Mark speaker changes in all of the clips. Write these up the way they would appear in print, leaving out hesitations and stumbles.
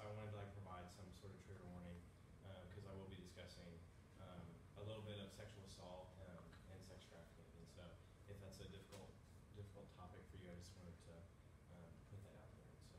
Speaker 1: I wanted to provide some sort of trigger warning because I will be discussing a little bit of sexual assault and sex trafficking. And so if that's a difficult topic for you, I just wanted to put that out there. And so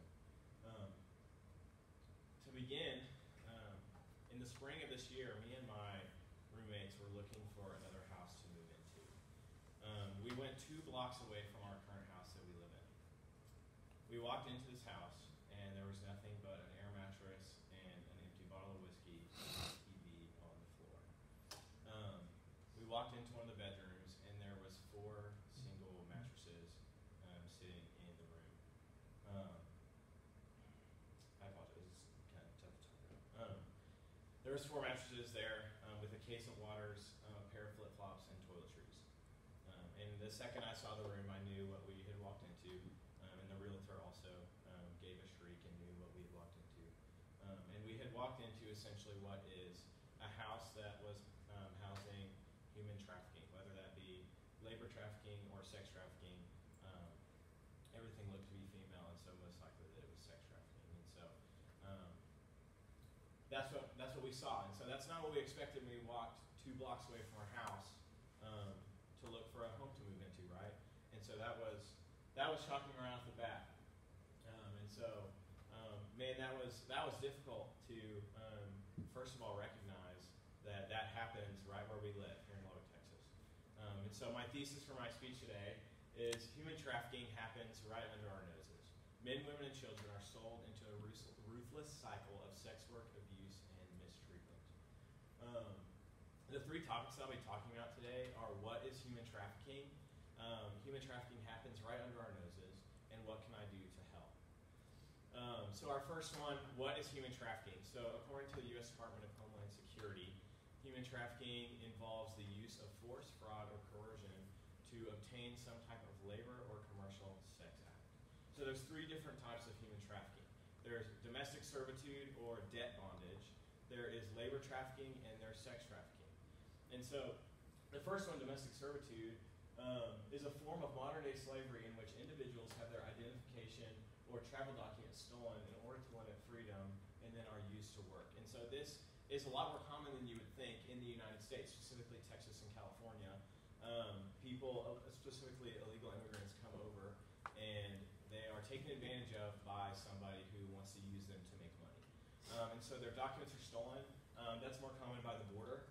Speaker 1: to begin, in the spring of this year, me and my roommates were looking for another house to move into. We went 2 blocks away from our current house that we live in. We walked into this house, and there was nothing but an air mattress and an empty bottle of whiskey and a TV on the floor. We walked into one of the bedrooms, and there was 4 single mattresses sitting in the room. I apologize, it's kind of tough to talk. There was 4 mattresses there with a case of waters, a pair of flip-flops, and toiletries. And the second I saw the room, I knew what we had walked into, and the realtor also gave a shriek and knew what we had walked into. And we had walked into essentially what is a house that was housing human trafficking, whether that be labor trafficking or sex trafficking. Everything looked to be female, and so most likely that it was sex trafficking. And so that's what we saw. And so that's not what we expected when we walked 2 blocks away from our house to look for a home to move into, right? And so that was shocking right off the bat. And so, man, that was difficult to first of all recognize that happens right where we live here in Lubbock, Texas. And so my thesis for my speech today is human trafficking happens right under our noses. Men, women, and children are sold into a ruthless cycle of sex work, abuse, and mistreatment. The 3 topics that I'll be talking about today are what is human trafficking, human trafficking happens right under our noses, and what can I do to help? So our first one, what is human trafficking? So according to the U.S. Department of Homeland Security, human trafficking involves the use of force, fraud, or coercion to obtain some type of labor or commercial sex act. So there's 3 different types of human trafficking. There's domestic servitude or debt bondage, there is labor trafficking, and there's sex trafficking. And so the first one, domestic servitude, is a form of modern-day slavery in which individuals have their identification or travel documents stolen in order to limit freedom and then are used to work. And so this is a lot more common than you would think in the United States, specifically Texas and California. People, specifically illegal immigrants, come over and they are taken advantage of by somebody who wants to use them to make money. And so their documents are stolen. That's more common by the border.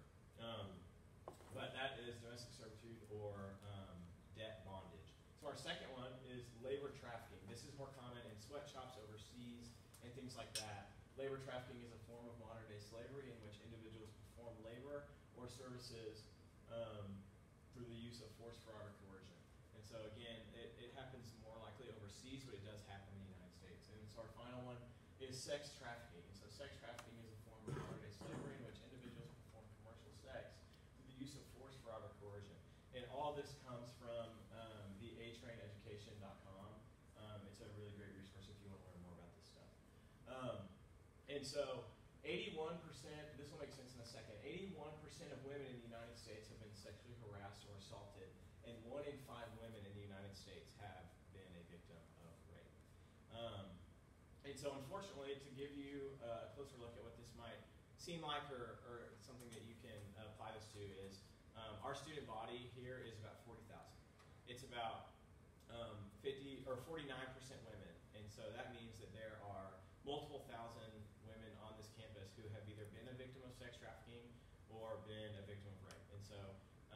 Speaker 1: But that is domestic servitude or debt bondage. So our second one is labor trafficking. This is more common in sweatshops overseas and things like that. Labor trafficking is a form of modern-day slavery in which individuals perform labor or services through the use of force, fraud, or coercion. And so again, it happens more likely overseas, but it does happen in the United States. And so our final one is sex trafficking. And so sex trafficking is a form of modern-day slavery in which individuals perform commercial sex through the use of force, fraud, or coercion. And all this comes from the atraineducation.com. It's a really great resource if you want to learn more about this stuff. And so 81%, this will make sense in a second, 81% of women in the United States have been sexually harassed or assaulted, and 1 in 5 women in the United States have been a victim of rape. And so unfortunately, to give you a closer look at what this might seem like or something that you can apply this to is our student body here is about 40,000. It's about 50 or 49% women, and so that means that there are multiple thousand women on this campus who have either been a victim of sex trafficking or been a victim of rape. And so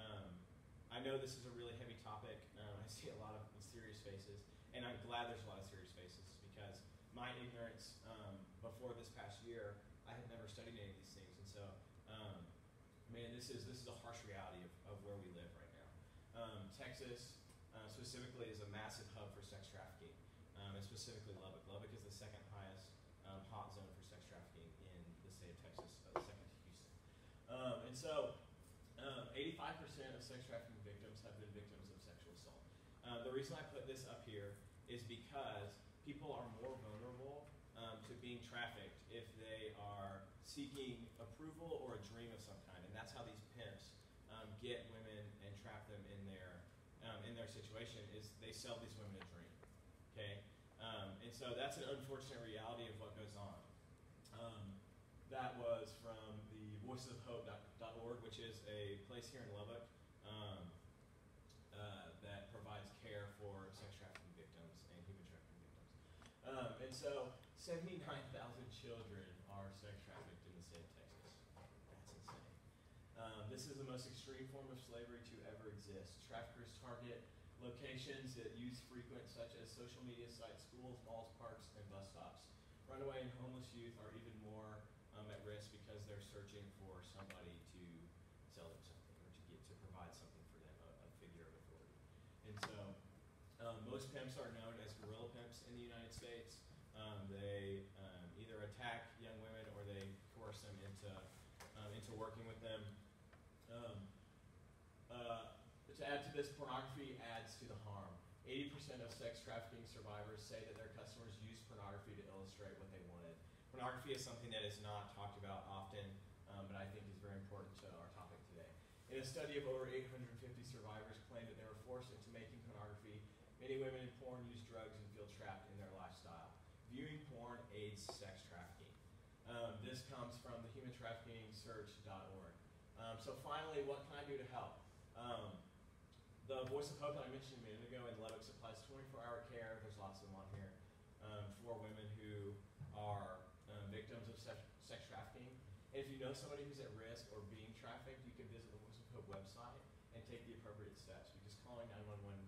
Speaker 1: I know this is a really heavy topic. I see a lot of serious faces, and I'm glad there's a lot of serious faces because my ignorance before this past year, I had never studied any of these things. And so, man, this is a harsh reality of where we live right now. Texas specifically is a massive hub for sex trafficking, and specifically Lubbock. Lubbock is the second highest hot zone for sex trafficking in the state of Texas, second to Houston. And so 85% of sex trafficking victims have been victims of sexual assault. The reason I put this up here is because people are more vulnerable to being trafficked if they are seeking approval or a dream of some kind. And that's how these pimps get women and trap them in their situation, is they sell these women a dream. Okay? And so that's an unfortunate reality of what goes on. That was from the voicesofhope.org, which is a place here in Lubbock that provides care for sex trafficking victims and human trafficking victims. And so 79,000 children are sex trafficked in the state of Texas. That's insane. This is the most extreme form of slavery to ever exist. Traffickers target locations that youth frequent, such as social media sites, schools, malls, parks, and bus stops. Runaway and homeless youth are even more at risk because they're searching for somebody to sell them something or to provide something for them, a figure of authority. And so most pimps are known as guerrilla pimps in the United States. They either attack young women or they coerce them into working with them. To add to this, pornography adds to the harm. 80% of sex trafficking survivors say that their customers use pornography to illustrate what they wanted. Pornography is something that is not talked about often, but I think is very important to our topic today. In a study of over 850 survivors claimed that they were forced into making pornography. Many women in porn use drugs and feel trapped in their lifestyle. Viewing porn aids sex trafficking. This comes from the humantraffickingsearch.org. So finally, what can I do to help? The Voice of Hope that I mentioned a minute ago in Lubbock supplies 24-hour care. There's lots of them on here for women who are victims of sex trafficking. And if you know somebody who's at risk or being trafficked, you can visit the Voice of Hope website and take the appropriate steps, because calling 911